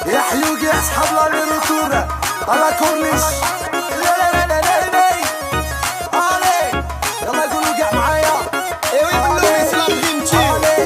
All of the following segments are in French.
يا حيوق يا اصحاب لا ليروتور على كورنيش يلا قولوا كاع معايا ايوا يقولوا سلام غيمتي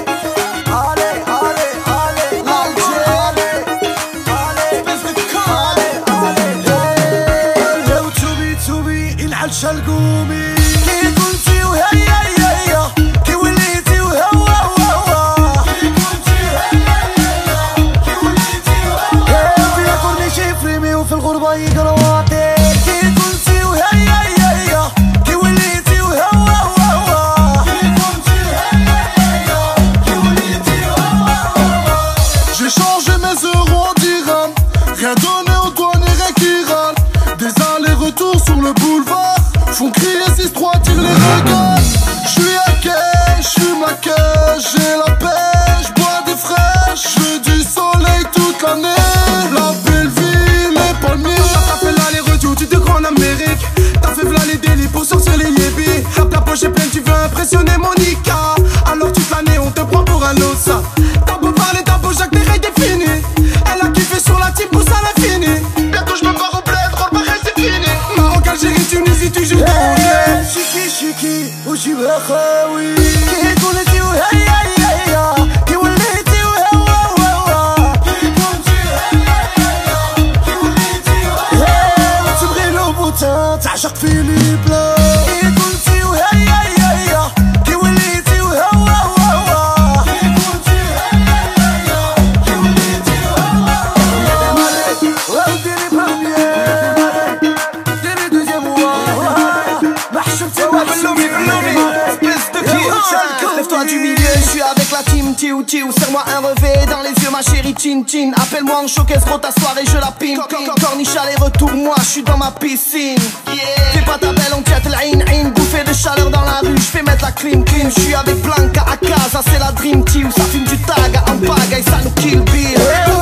شلقومي كي كنتي وهيا يا كي وليتي وهوا وهوا كي كنتي وهيا كي وليتي وهوا في كورنيش فريمي وفي الغربة يقراواتي كي كنتي وهيا يا كي وليتي وهوا وهوا كي كنتي وهيا كي وليتي وهوا. J'ai changé mes euros en dirhams, rien donné aux douaniers rien qui râlent. Des allers-retours sur le boulevard font crier 6-3, tire les regards. J'suis à quai, j'fume la queue, j'ai la pêche, j'bois des fraîches, j'veux du soleil toute l'année. La belle ville, les palmiers. T'as fait l'aller-retour, tu te crois en Amérique. T'as fait v'là les délits pour sortir les yébis. Rap la poche est pleine, tu veux impressionner Monica. Alors toute l'année on te prend pour un ossa. T'as beau parler, t'as beau Jacques, t'es défini. Elle a kiffé sur la team, pousse à l'infini. Bientôt j'me pars au bled, roll pareil c'est fini. Maroc, Algérie, Tunisie, toujours tourné. شيكي شيكي وجيبها خاوي كي كنتي وهيا يا كي وليتي وهوا وهوا كي كنتي وهيا كي وليتي وهوا تبغي لو بوتان تعشق فيليب لا كي كنتي وهيا يا كي وليتي وهوا وهوا كي كنتي وهيا كي وليتي وهوا وديري براميير ديري دوزيام ما حشمتي Lève-toi du milieu, je suis avec la team Tiou Tiou. Serre-moi un revêt dans les yeux ma chérie Chin Chin. Appelle-moi en showcase gros ta soirée je la pime. Corniche aller-retour moi je suis dans ma piscine. Fais pas ta belle on tient l'in. Bouffée de chaleur dans la rue, je fais mettre la clim. Je suis avec Blanca à casa, c'est la dream team. Ça fume du tag en pagaille, ça nous kill Bill.